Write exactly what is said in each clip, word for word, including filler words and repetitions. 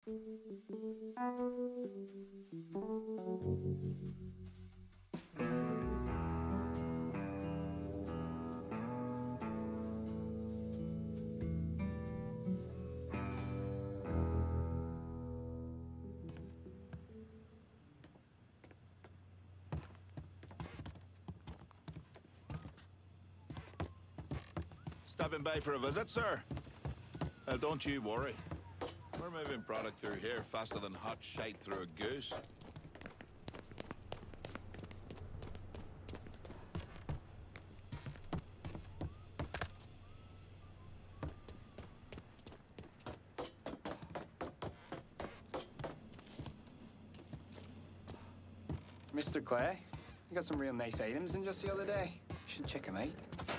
Stopping by for a visit, sir? Well, don't you worry. We're moving product through here faster than hot shite through a goose. Mister Clay, you got some real nice items in just the other day. You should check them out.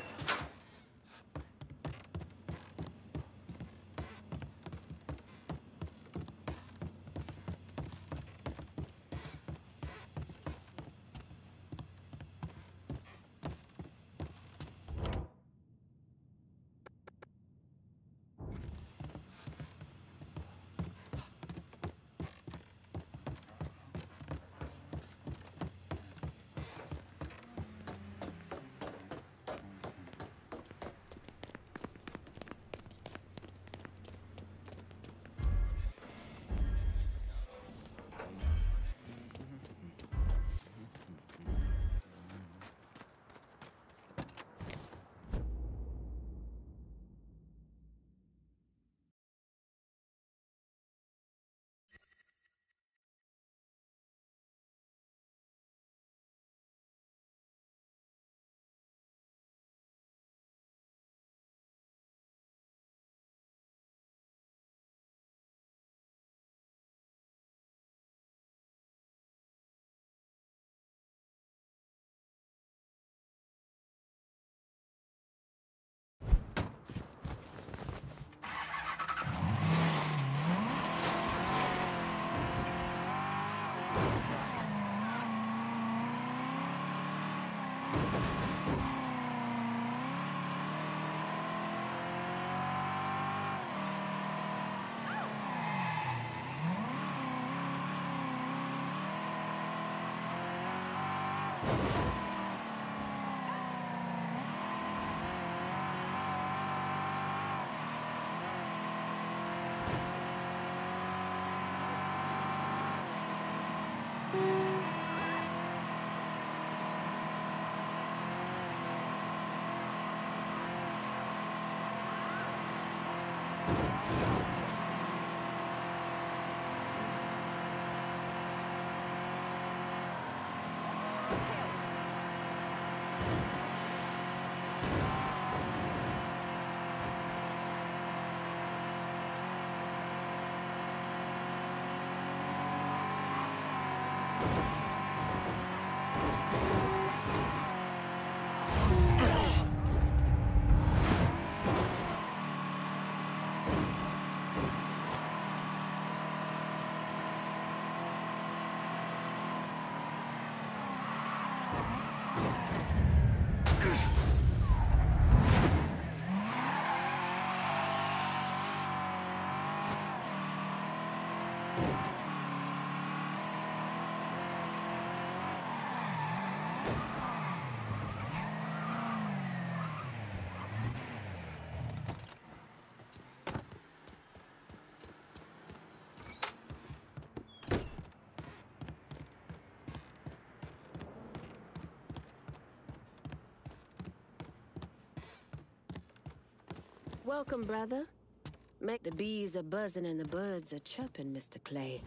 Welcome, brother. Make the bees are buzzing and the birds are chirping, Mister Clay.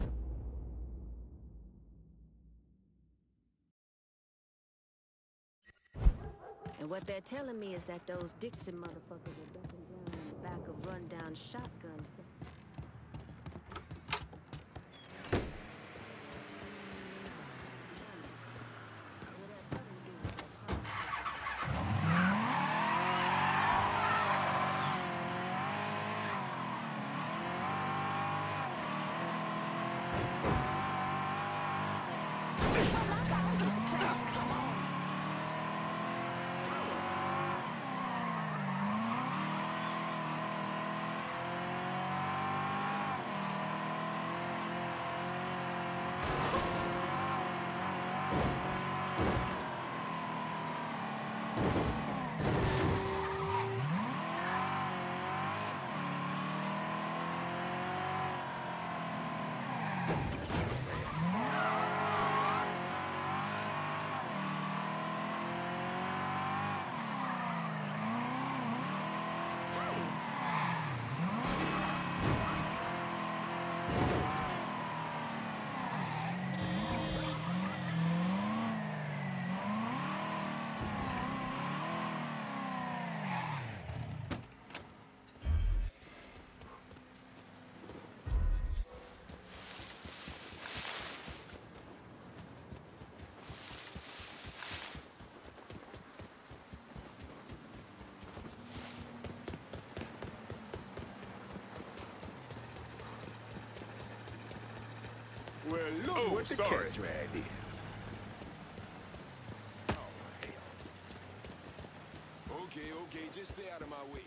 And what they're telling me is that those Dixon motherfuckers are ducking down in the back of run-down shotguns. Well, look Oh, what the sorry. cat dragged in. Oh, hell. Okay, okay, just stay out of my way.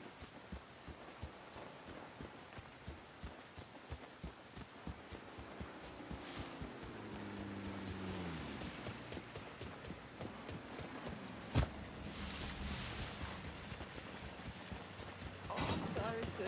Oh, I'm sorry, sir.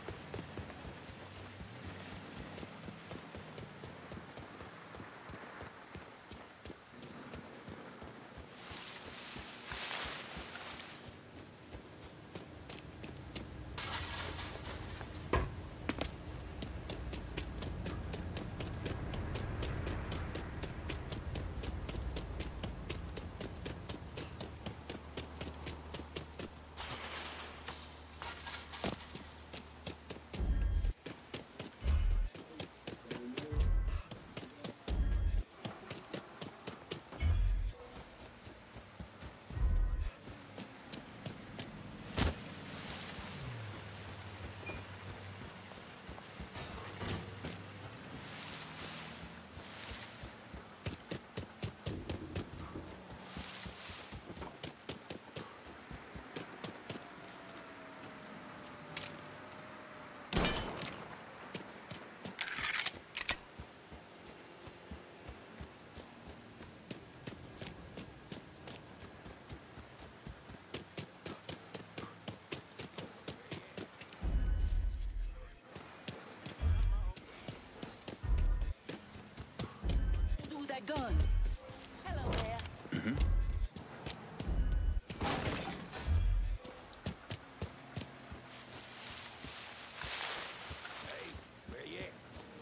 Do with that gun. Hello there. Hey, where you at?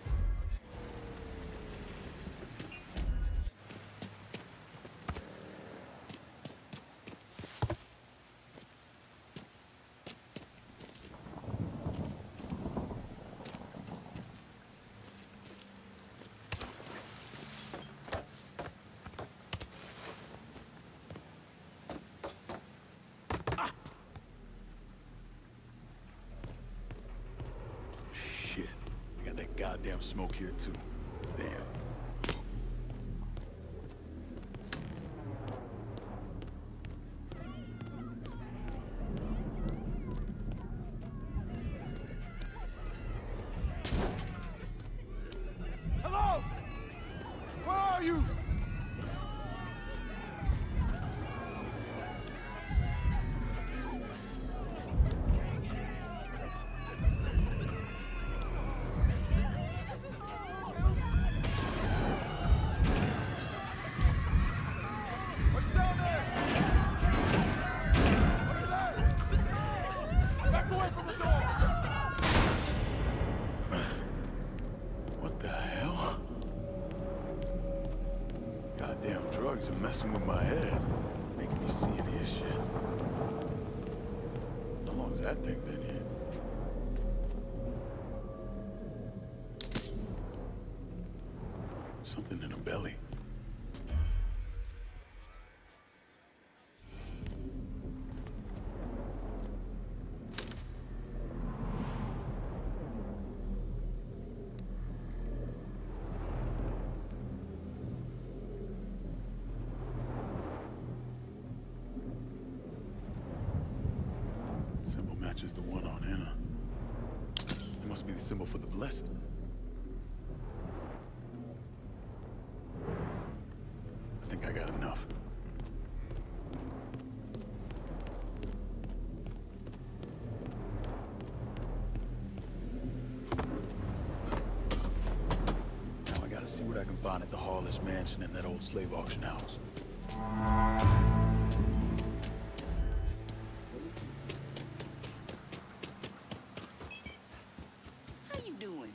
Shit. I got that goddamn smoke here, too. Damn. Hello? Where are you? What's down there? What is that? Back away from the door! What the hell? Goddamn drugs are messing with my head. Making me see and hear shit. How long's that thing been here? Something in her belly. Symbol matches the one on Anna. It must be the symbol for the blessed. I think I got enough. Now I gotta see what I can find at the Harless Mansion and that old slave auction house. How you doing?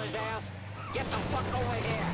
his ass. Get the fuck over here.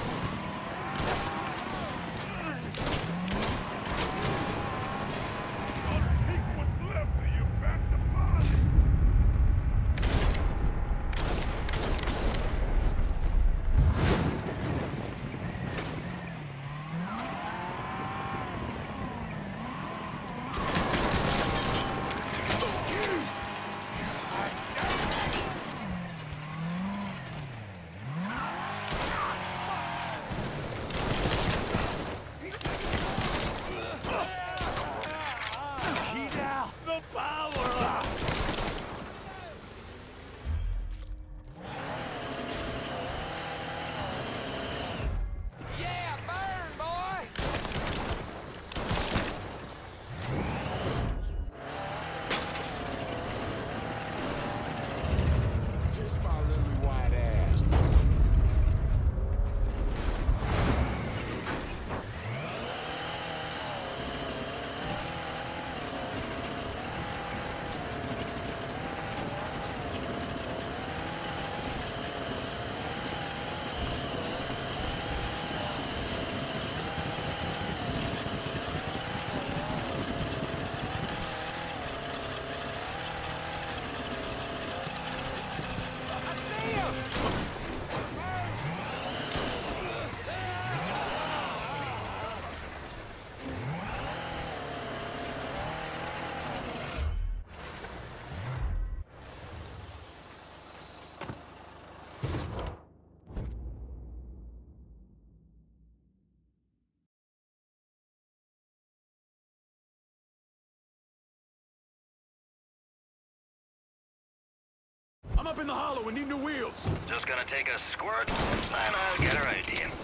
I'm up in the hollow. We need new wheels. Just gonna take a squirt, and I'll get her out to you.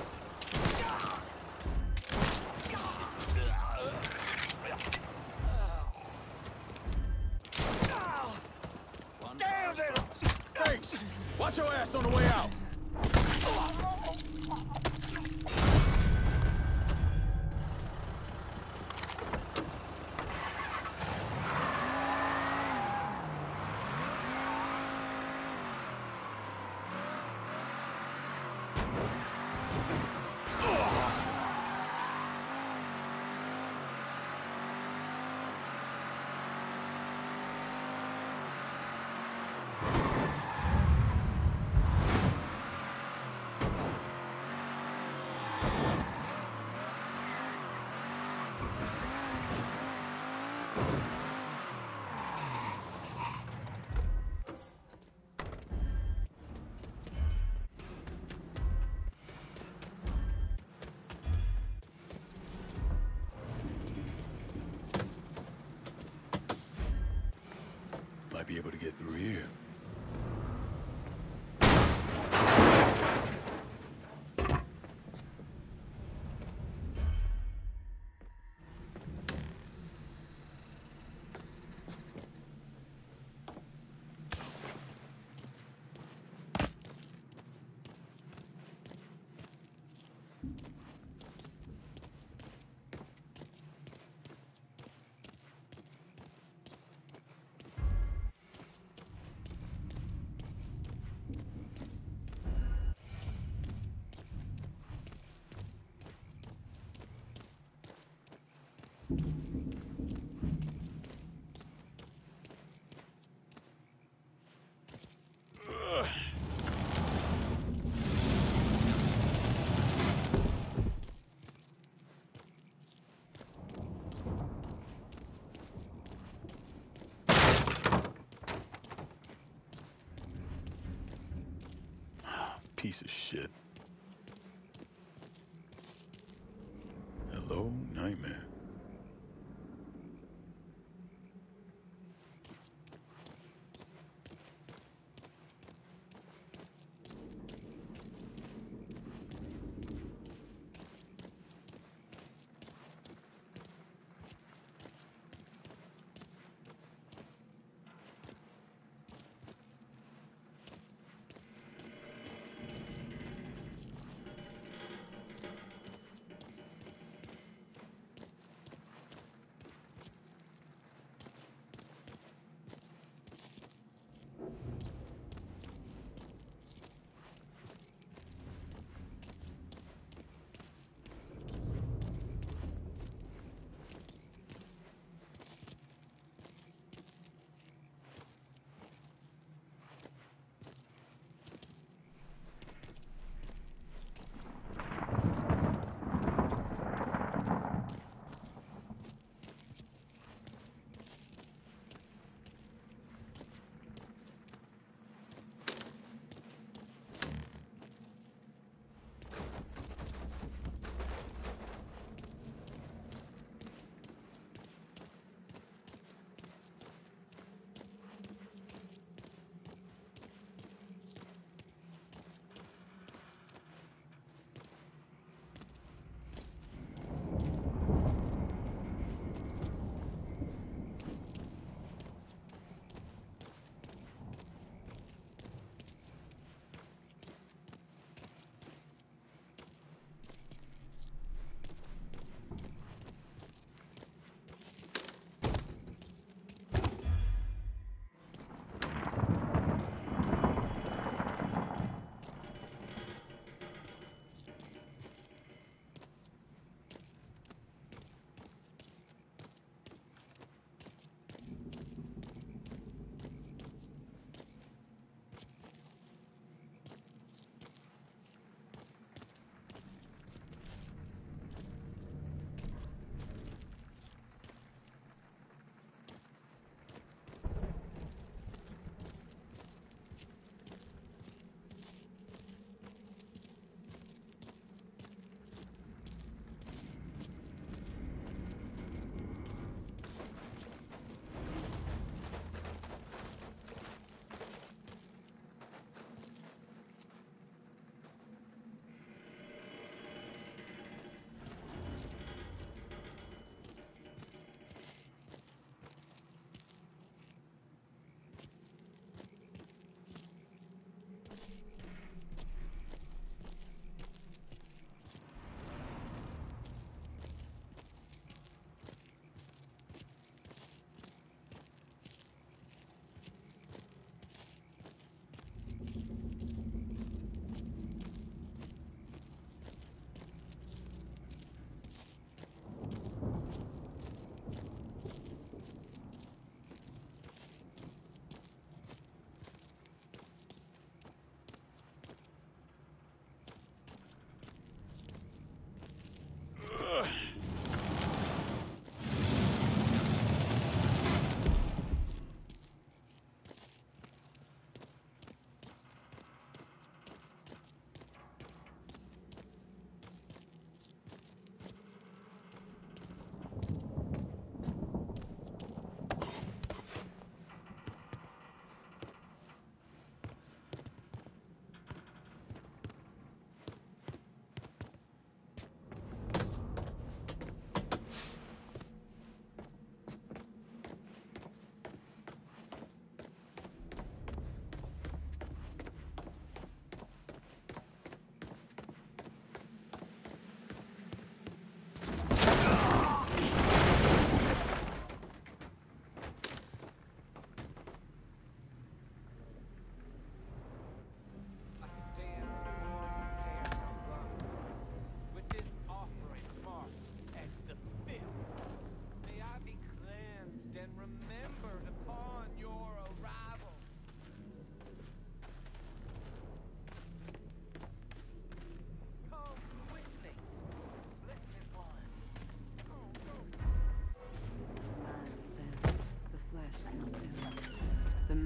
Damn it! Thanks. Watch your ass on the way out. Might be able to get through here. Piece of shit. Hello, nightmare.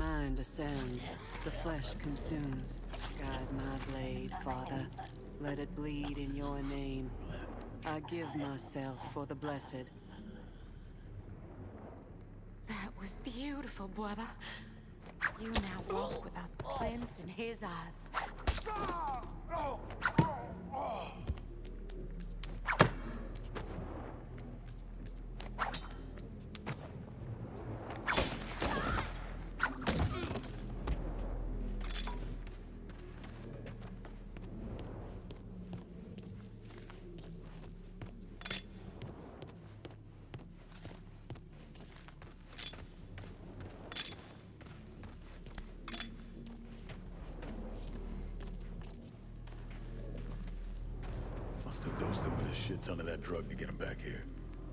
mind ascends, the flesh consumes. Guide my blade, Father. Let it bleed in your name. I give myself for the blessed. That was beautiful, brother. You now walk with us cleansed in his eyes. Must have dosed him with a shit ton of that drug to get him back here.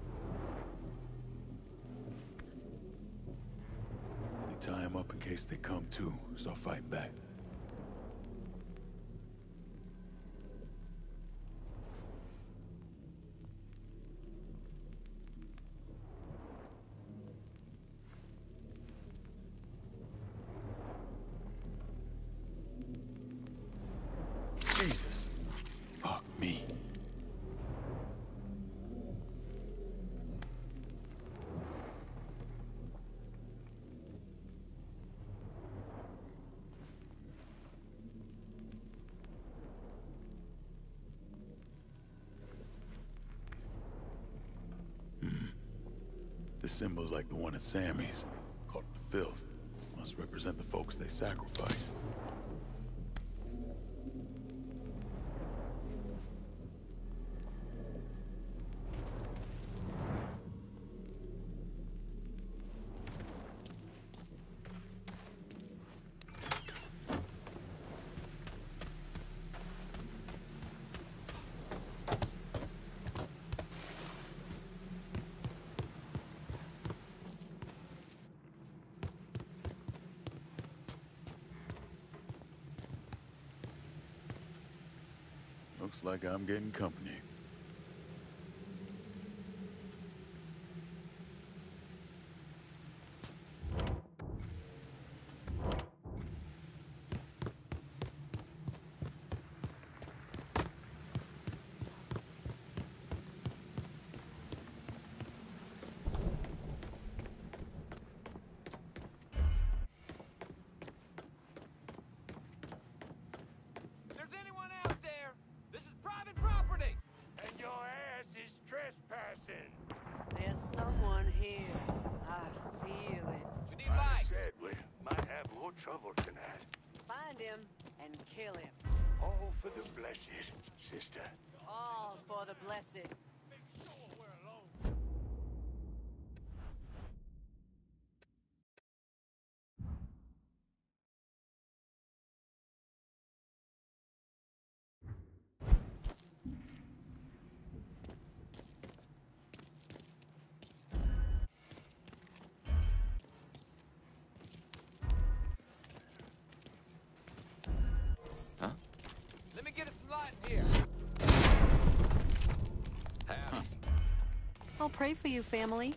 They tie him up in case they come to, start fighting back. Jesus. Fuck me. Hmm. The symbol's like the one at Sammy's, called the Filth. Must represent the folks they sacrifice. Looks like I'm getting company. There's someone here. I feel it. We need lights. I said we might have more trouble tonight. Find him and kill him. All for the blessed, sister. All for the blessed. Let me get us some light in here. Howdy. I'll pray for you, family.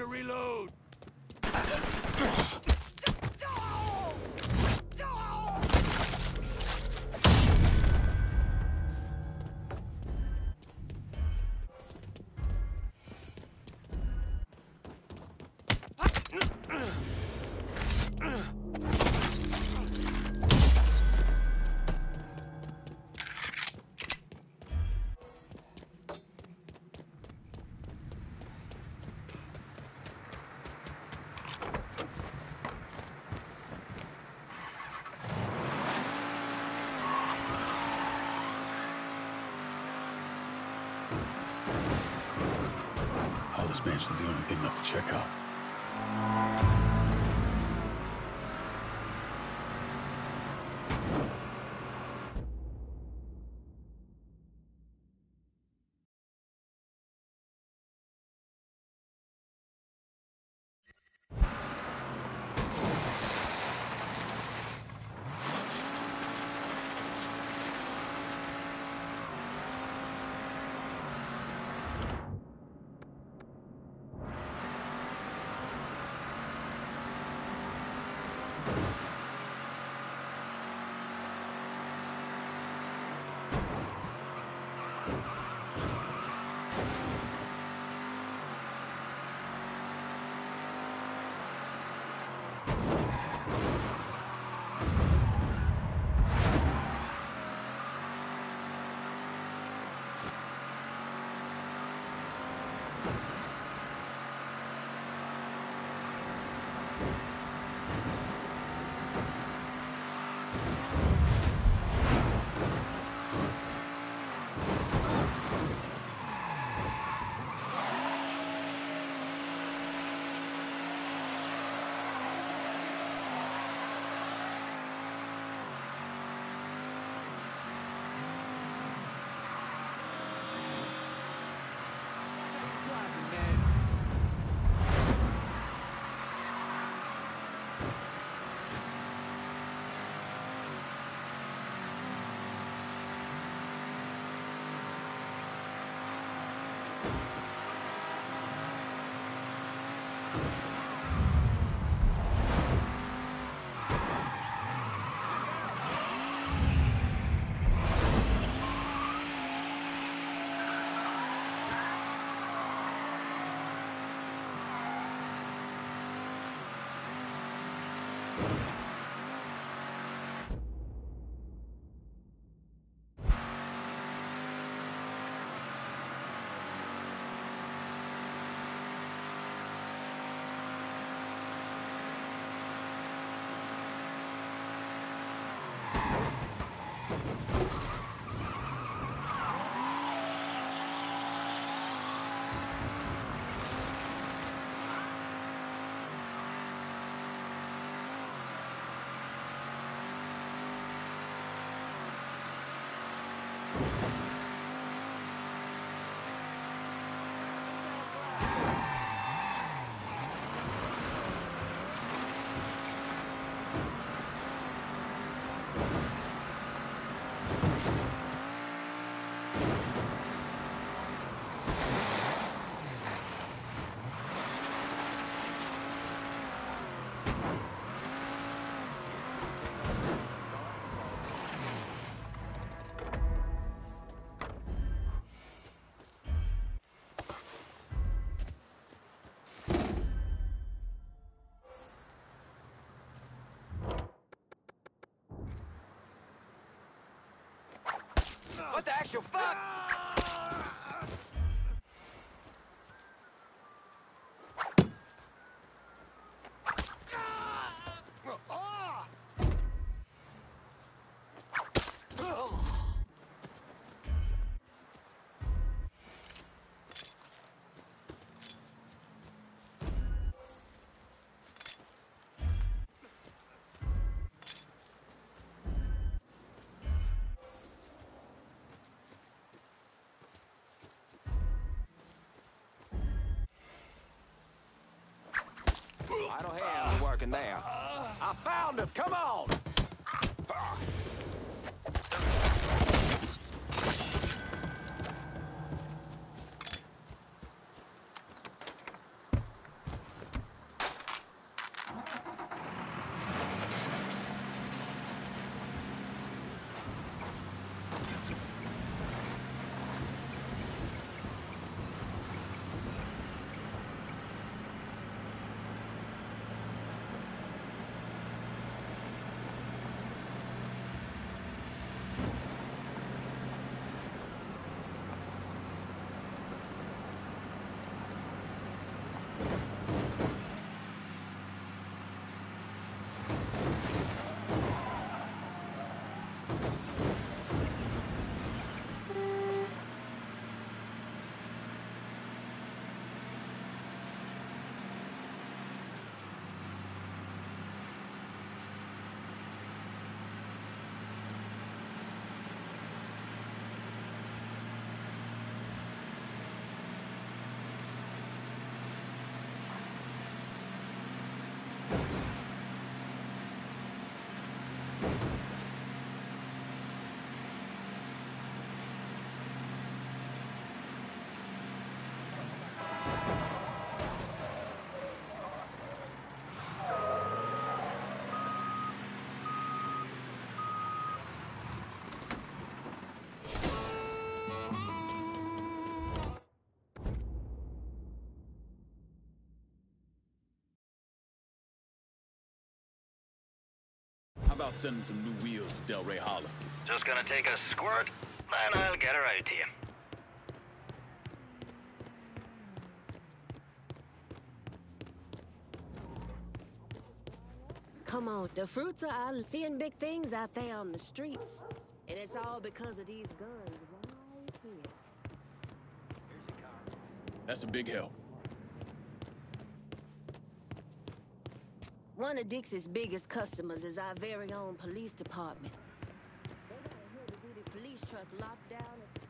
reload! Hollis Mansion's the only thing left to check out. What the actual fuck? Idle hands are working there. I found him! Come on! about sending some new wheels to Delray Hollow? Just gonna take a squirt, then I'll get her out to you. Come on, the fruits are out seeing big things out there on the streets. And it's all because of these guns right here. That's a big help. One of Dixie's biggest customers is our very own police department. They got a heavy-duty police truck locked down.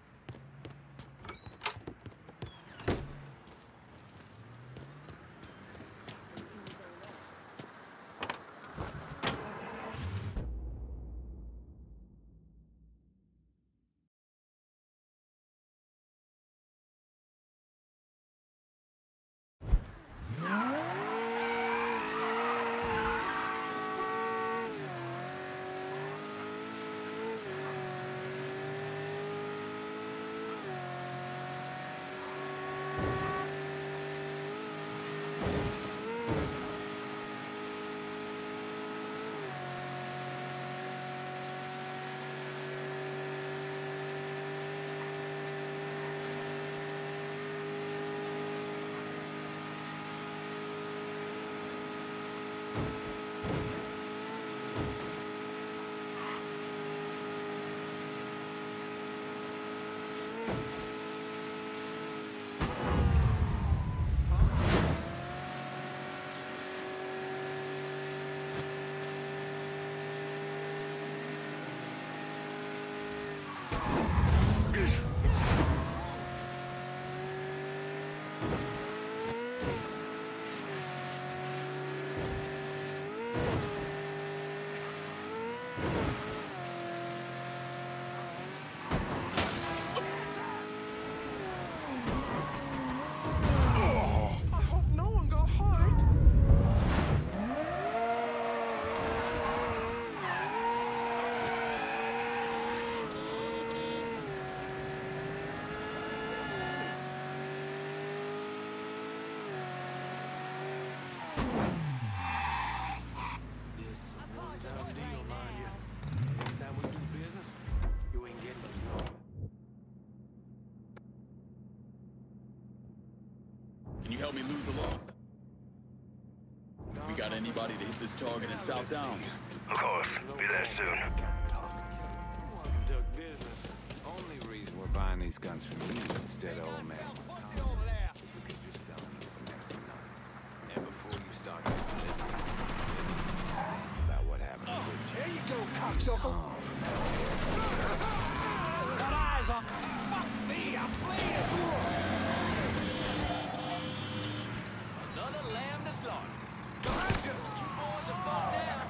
Can you help me lose the loss? We got anybody to hit this target in South Downs? Of course. Be there soon. Conduct business. Only reason we're buying these guns from you instead of old man is because you're selling them for next to nothing. And before you start getting about what happened. Oh, there you go, cocksucker. Got eyes on. Fuck me, I'm bleeding. Another lamb to slaughter. Behind you! You boys are fought down.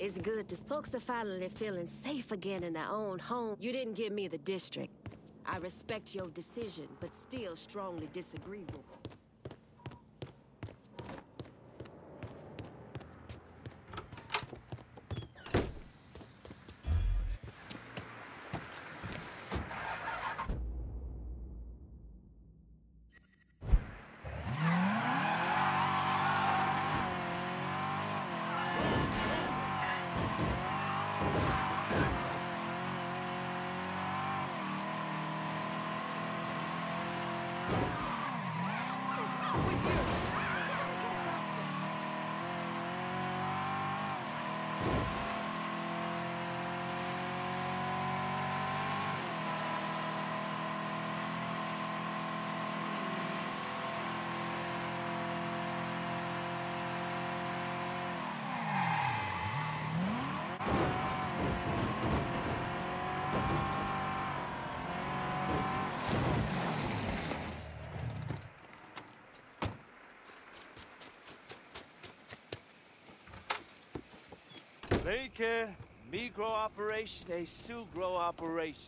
It's good to... Folks are finally feeling safe again in their own home. You didn't give me the district. I respect your decision, but still strongly disagree with it. Make a Migro operation, a Sugro operation.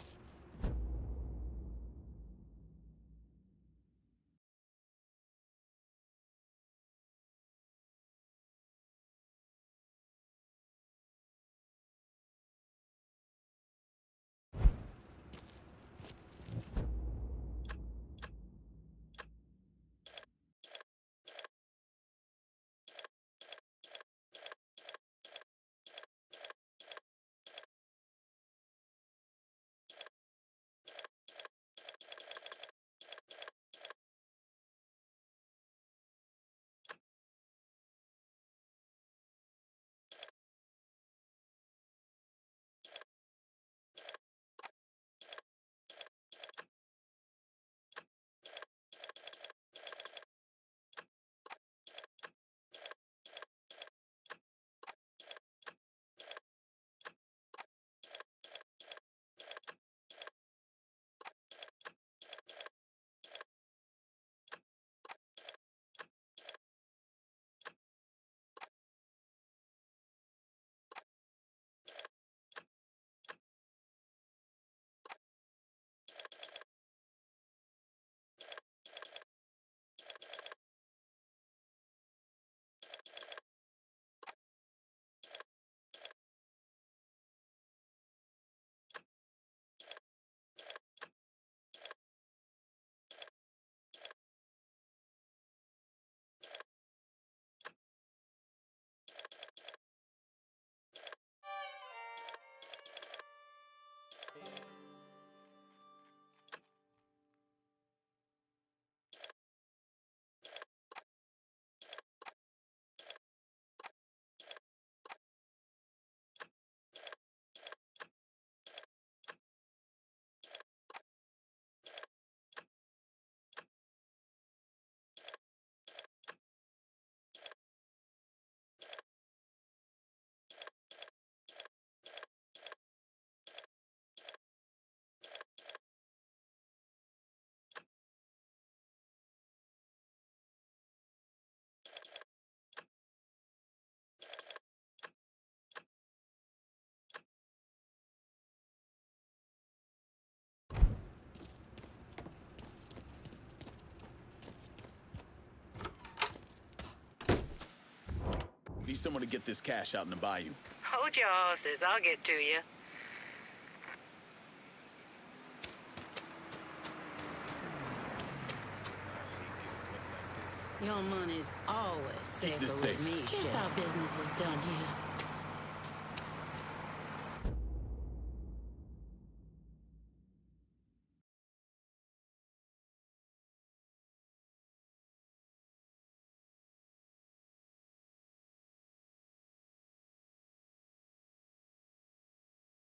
Need someone to get this cash out in the bayou. Hold your horses, I'll get to you. Your money's always safer this with safe. me. Guess our business is done here.